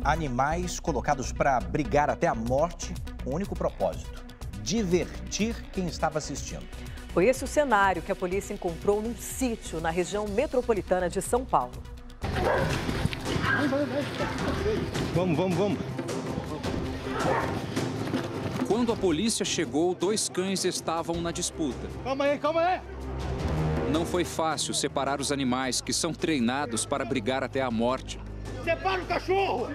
Animais colocados para brigar até a morte, com o único propósito: divertir quem estava assistindo. Foi esse o cenário que a polícia encontrou num sítio na região metropolitana de São Paulo. Vamos. Quando a polícia chegou, 2 cães estavam na disputa. Calma aí. Não foi fácil separar os animais que são treinados para brigar até a morte. Separa o cachorro!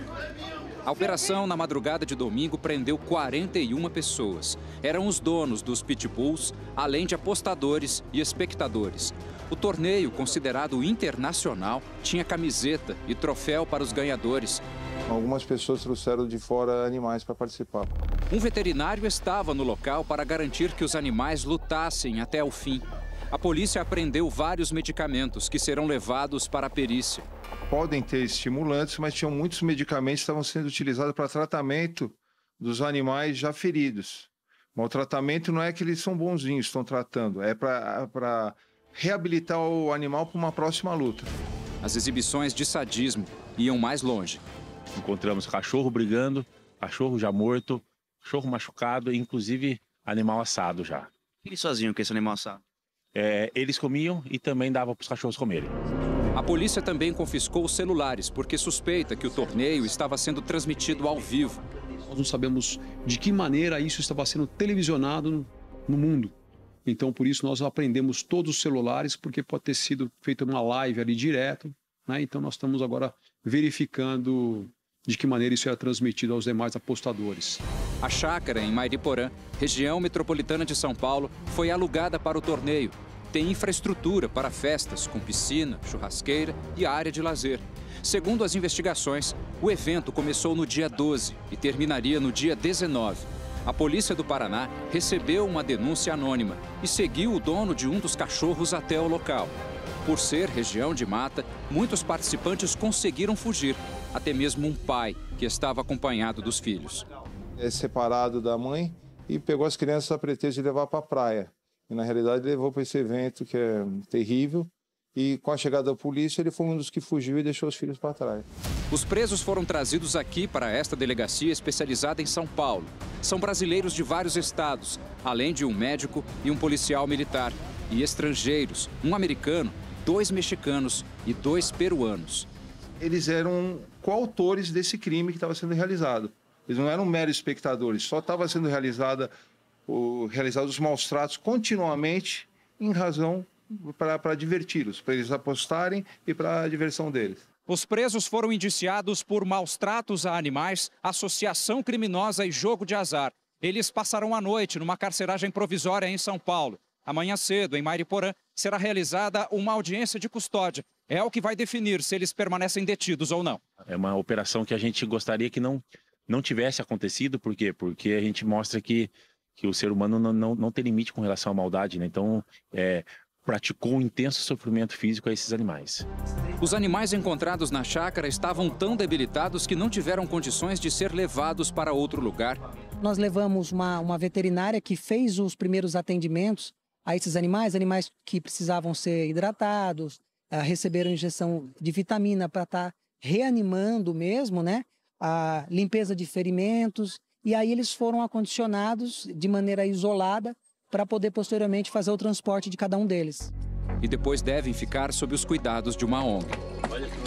A operação na madrugada de domingo prendeu 41 pessoas. Eram os donos dos pitbulls, além de apostadores e espectadores. O torneio, considerado internacional, tinha camiseta e troféu para os ganhadores. Algumas pessoas trouxeram de fora animais para participar. Um veterinário estava no local para garantir que os animais lutassem até o fim. A polícia apreendeu vários medicamentos que serão levados para a perícia. Podem ter estimulantes, mas tinham muitos medicamentos que estavam sendo utilizados para tratamento dos animais já feridos. Mas o tratamento não é que eles são bonzinhos, estão tratando, é para reabilitar o animal para uma próxima luta. As exibições de sadismo iam mais longe. Encontramos cachorro brigando, cachorro já morto, cachorro machucado, inclusive animal assado já. O que eles faziam com esse animal assado? Eles comiam e também davam para os cachorros comerem. A polícia também confiscou os celulares, porque suspeita que o torneio estava sendo transmitido ao vivo. Nós não sabemos de que maneira isso estava sendo televisionado no mundo. Então, por isso, nós apreendemos todos os celulares, porque pode ter sido feita uma live ali direto, né? Então, nós estamos agora verificando de que maneira isso era transmitido aos demais apostadores. A chácara em Mairiporã, região metropolitana de São Paulo, foi alugada para o torneio. Tem infraestrutura para festas, com piscina, churrasqueira e área de lazer. Segundo as investigações, o evento começou no dia 12 e terminaria no dia 19. A polícia do Paraná recebeu uma denúncia anônima e seguiu o dono de um dos cachorros até o local. Por ser região de mata, muitos participantes conseguiram fugir, até mesmo um pai que estava acompanhado dos filhos. É separado da mãe e pegou as crianças a pretexto de levar para a praia. E, na realidade, levou para esse evento que é terrível. E, com a chegada da polícia, ele foi um dos que fugiu e deixou os filhos para trás. Os presos foram trazidos aqui para esta delegacia especializada em São Paulo. São brasileiros de vários estados, além de um médico e um policial militar. E estrangeiros, um americano, 2 mexicanos e 2 peruanos. Eles eram coautores desse crime que estava sendo realizado. Eles não eram meros espectadores, só estava sendo realizados os maus tratos continuamente em razão para diverti-los, para eles apostarem e para a diversão deles. Os presos foram indiciados por maus tratos a animais, associação criminosa e jogo de azar. Eles passarão a noite numa carceragem provisória em São Paulo. Amanhã cedo, em Mairiporã, será realizada uma audiência de custódia. É o que vai definir se eles permanecem detidos ou não. É uma operação que a gente gostaria que não tivesse acontecido. Por quê? Porque a gente mostra que o ser humano não tem limite com relação à maldade, né? Então, praticou um intenso sofrimento físico a esses animais. Os animais encontrados na chácara estavam tão debilitados que não tiveram condições de ser levados para outro lugar. Nós levamos uma veterinária que fez os primeiros atendimentos a esses animais que precisavam ser hidratados, receberam injeção de vitamina para estar reanimando mesmo, né? A limpeza de ferimentos, e aí eles foram acondicionados de maneira isolada para poder posteriormente fazer o transporte de cada um deles. E depois devem ficar sob os cuidados de uma ONG.